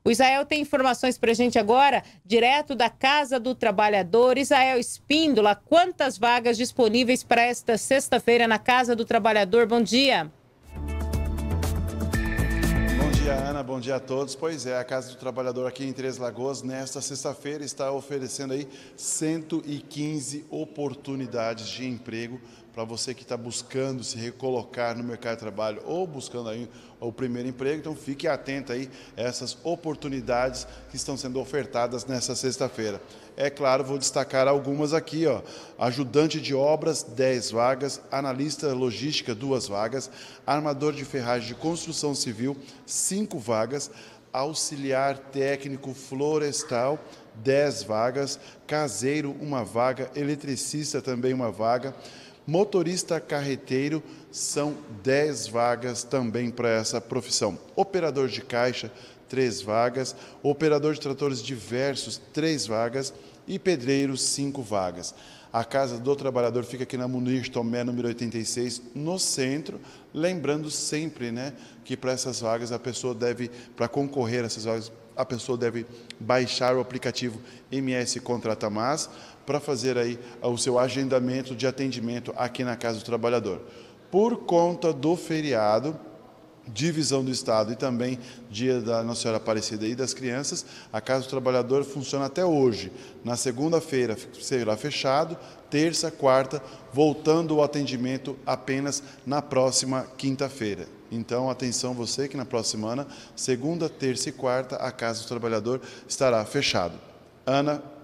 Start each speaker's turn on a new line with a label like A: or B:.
A: O Israel tem informações para a gente agora, direto da Casa do Trabalhador. Israel Espíndola, quantas vagas disponíveis para esta sexta-feira na Casa do Trabalhador? Bom dia.
B: Bom dia, Ana. Bom dia a todos. Pois é, a Casa do Trabalhador aqui em Três Lagoas, nesta sexta-feira, está oferecendo aí 115 oportunidades de emprego para você que está buscando se recolocar no mercado de trabalho ou buscando aí o primeiro emprego. Então, fique atento aí a essas oportunidades que estão sendo ofertadas nessa sexta-feira. É claro, vou destacar algumas aqui, ó. Ajudante de obras, 10 vagas. Analista logística, 2 vagas. Armador de ferragem de construção civil, 5 vagas. Auxiliar técnico florestal, 10 vagas. Caseiro, 1 vaga. Eletricista, também 1 vaga. Motorista carreteiro, são 10 vagas também para essa profissão. Operador de caixa, 3 vagas. Operador de tratores diversos, 3 vagas. E pedreiros, 5 vagas. A Casa do Trabalhador fica aqui na Munir Tomé, número 86, no centro. Lembrando sempre, né, que para essas vagas a pessoa deve, para concorrer a essas vagas, a pessoa deve baixar o aplicativo MS Contrata Mais para fazer aí o seu agendamento de atendimento aqui na Casa do Trabalhador. Por conta do feriado, divisão do Estado e também dia da Nossa Senhora Aparecida e das crianças, a Casa do Trabalhador funciona até hoje. Na segunda-feira será fechado, terça, quarta, voltando o atendimento apenas na próxima quinta-feira. Então, atenção você que na próxima semana, segunda, terça e quarta, a Casa do Trabalhador estará fechado. Ana.